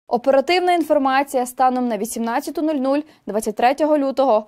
Оперативна інформація станом на 18:00 23 лютого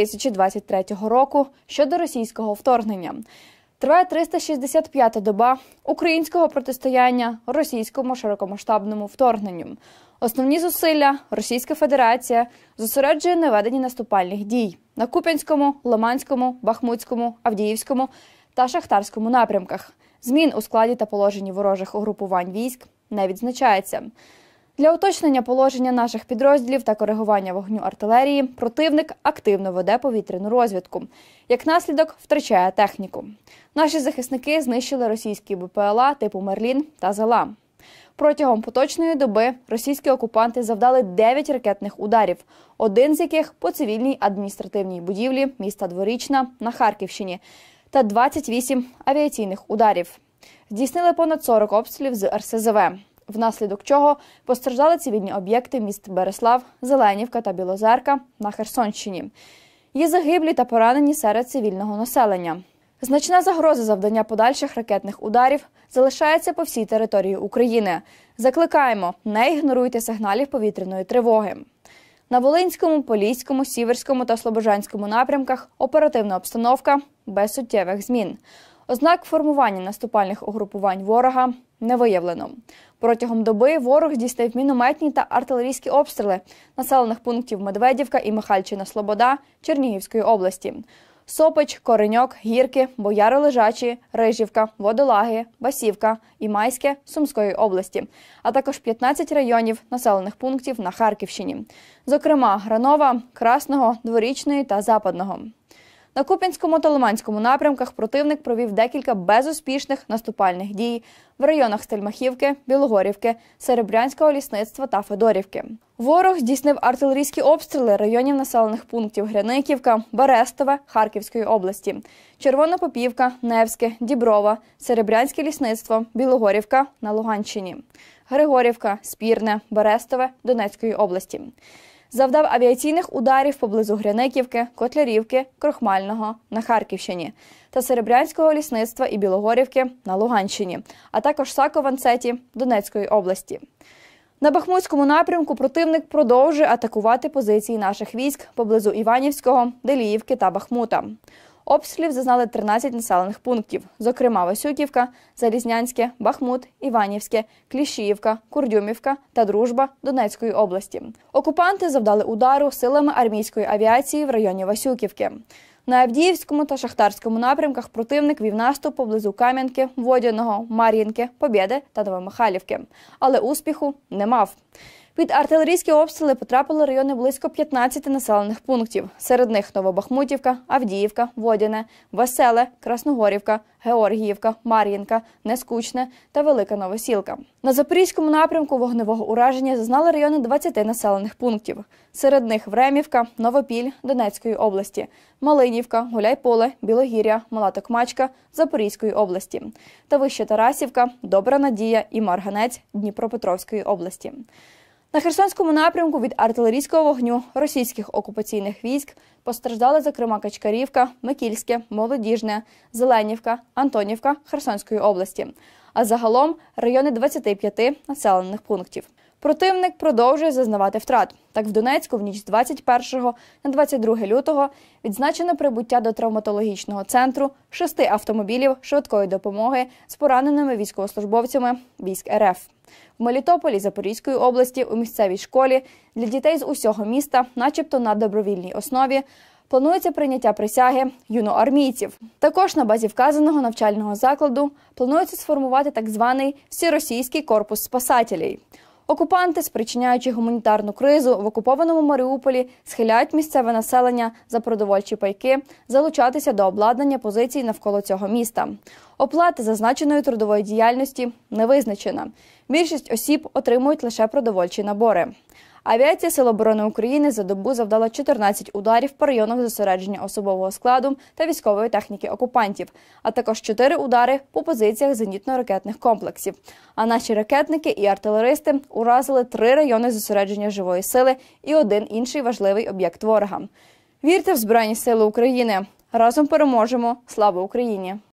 2023 року щодо російського вторгнення. Триває 365-та доба українського протистояння російському широкомасштабному вторгненню. Основні зусилля Російська Федерація зосереджує на веденні наступальних дій на Куп'янському, Лиманському, Бахмутському, Авдіївському та Шахтарському напрямках. Змін у складі та положенні ворожих угрупувань військ не відзначається. Для уточнення положення наших підрозділів та коригування вогню артилерії противник активно веде повітряну розвідку. Як наслідок, втрачає техніку. Наші захисники знищили російські БПЛА типу «Мерлін» та «Зала». Протягом поточної доби російські окупанти завдали 9 ракетних ударів, один з яких по цивільній адміністративній будівлі міста Дворічна на Харківщині та 28 авіаційних ударів. Здійснили понад 40 обстрілів з РСЗВ, внаслідок чого постраждали цивільні об'єкти міст Береслав, Зеленівка та Білозерка на Херсонщині. Є загиблі та поранені серед цивільного населення. Значна загроза завдання подальших ракетних ударів залишається по всій території України. Закликаємо, не ігноруйте сигналів повітряної тривоги. На Волинському, Поліському, Сіверському та Слобожанському напрямках оперативна обстановка без суттєвих змін. Ознак формування наступальних угрупувань ворога не виявлено. Протягом доби ворог здійснив мінометні та артилерійські обстріли населених пунктів Медведівка і Михальчина-Слобода Чернігівської області. Сопич, Кореньок, Гірки, Бояри-Лежачі, Рижівка, Водолаги, Басівка і Майське Сумської області, а також 15 районів населених пунктів на Харківщині, зокрема Гранова, Красного, Дворічної та Западного. На Куп'янському та Лиманському напрямках противник провів декілька безуспішних наступальних дій в районах Стельмахівки, Білогорівки, Серебрянського лісництва та Федорівки. Ворог здійснив артилерійські обстріли районів населених пунктів Гряниківка, Берестове Харківської області, Червонопопівка, Невське, Діброва, Серебрянське лісництво, Білогорівка на Луганщині, Григорівка, Спірне, Берестове Донецької області. Завдав авіаційних ударів поблизу Гряниківки, Котлярівки, Крохмального на Харківщині та Серебрянського лісництва і Білогорівки на Луганщині, а також Сако-Ванцеті Донецької області. На Бахмутському напрямку противник продовжує атакувати позиції наших військ поблизу Іванівського, Деліївки та Бахмута. Обстрілів зазнали 13 населених пунктів, зокрема Васюківка, Залізнянське, Бахмут, Іванівське, Кліщіївка, Курдюмівка та Дружба Донецької області. Окупанти завдали удару силами армійської авіації в районі Васюківки. На Авдіївському та Шахтарському напрямках противник вів наступ поблизу Кам'янки, Водяного, Мар'їнки, Побєди та Новомихайлівки, але успіху не мав. Під артилерійські обстріли потрапили райони близько 15 населених пунктів. Серед них Новобахмутівка, Авдіївка, Водяне, Веселе, Красногорівка, Георгіївка, Мар'їнка, Нескучне та Велика Новосілка. На Запорізькому напрямку вогневого ураження зазнали райони 20 населених пунктів. Серед них Времівка, Новопіль Донецької області, Малинівка, Гуляйполе, Білогір'я, Мала Токмачка Запорізької області та Вища Тарасівка, Добра Надія і Марганець Дніпропетровської області. На Херсонському напрямку від артилерійського вогню російських окупаційних військ постраждали, зокрема, Качкарівка, Микільське, Молодіжне, Зеленівка, Антонівка Херсонської області, а загалом райони 25 населених пунктів. Противник продовжує зазнавати втрат. Так, в Донецьку в ніч з 21 на 22 лютого відзначено прибуття до травматологічного центру 6 автомобілів швидкої допомоги з пораненими військовослужбовцями військ РФ. В Мелітополі Запорізької області у місцевій школі для дітей з усього міста, начебто на добровільній основі, планується прийняття присяги юноармійців. Також на базі вказаного навчального закладу планується сформувати так званий Всеросійський корпус спасателей. Окупанти, спричиняючи гуманітарну кризу в окупованому Маріуполі, схиляють місцеве населення за продовольчі пайки залучатися до обладнання позицій навколо цього міста. Оплата зазначеної трудової діяльності не визначена. Більшість осіб отримують лише продовольчі набори. Авіація Сил оборони України за добу завдала 14 ударів по районах зосередження особового складу та військової техніки окупантів, а також 4 удари по позиціях зенітно-ракетних комплексів. А наші ракетники і артилеристи уразили 3 райони зосередження живої сили і 1 інший важливий об'єкт ворога. Вірте в Збройні Сили України! Разом переможемо! Слава Україні!